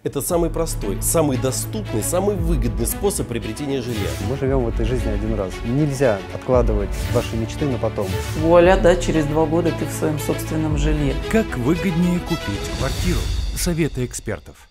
Это самый простой, самый доступный, самый выгодный способ приобретения жилья. Мы живем в этой жизни один раз. Нельзя откладывать ваши мечты на потом. Вуаля, да, через 2 года ты в своем собственном жилье. Как выгоднее купить квартиру? Советы экспертов.